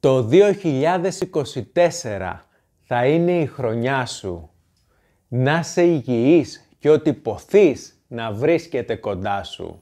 Το 2024 θα είναι η χρονιά σου. Να είσαι υγιής και ό,τι ποθείς να βρίσκεται κοντά σου.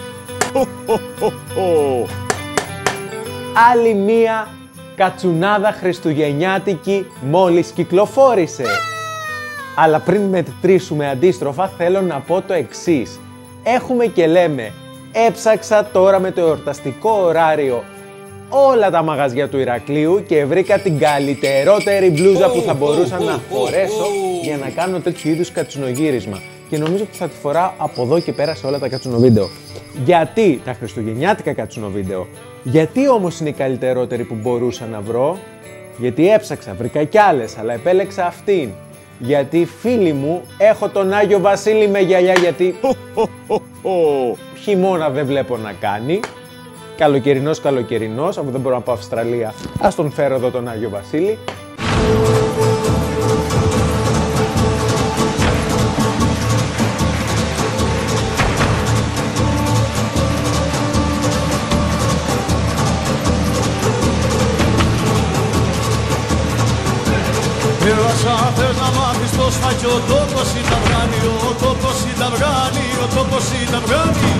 Άλλη μία κατσουνάδα χριστουγεννιάτικη μόλις κυκλοφόρησε. Αλλά πριν μετρήσουμε αντίστροφα θέλω να πω το εξής. Έχουμε και λέμε, έψαξα τώρα με το εορταστικό ωράριο όλα τα μαγαζιά του Ηρακλείου και βρήκα την καλύτερότερη μπλούζα που θα μπορούσα να φορέσω για να κάνω τέτοιου είδους κατσουνογύρισμα. Και νομίζω ότι θα τη φοράω από εδώ και πέρα σε όλα τα κατσουνοβίντεο. Γιατί τα χριστουγεννιάτικα κατσουνοβίντεο? Γιατί όμως είναι η καλύτερότερη που μπορούσα να βρω? Γιατί έψαξα, βρήκα κι άλλες, αλλά επέλεξα αυτήν. Γιατί φίλοι μου, έχω τον Άγιο Βασίλη με γυαλιά, γιατί χειμώνα δεν βλέπω να κάνει. Καλοκαιρινός, αφού δεν μπορώ να πάω Αυστραλία, ας τον φέρω εδώ τον Άγιο Βασίλη. Πέρασα, θες να μάθεις το σφάκι, ο τόπος ήταν βγάνει, ο τόπος ήταν βγάνει, ο τόπος ήταν βγάνει.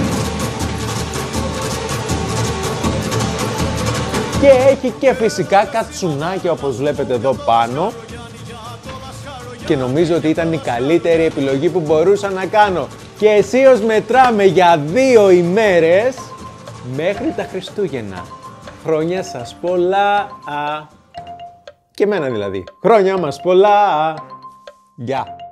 Και έχει και φυσικά κατσουνάκια όπως βλέπετε εδώ πάνω. Και νομίζω ότι ήταν η καλύτερη επιλογή που μπορούσα να κάνω. Και αισίως μετράμε για 2 ημέρες μέχρι τα Χριστούγεννα. Χρόνια σας πολλά. Και εμένα δηλαδή. Χρόνια μας πολλά. Γεια.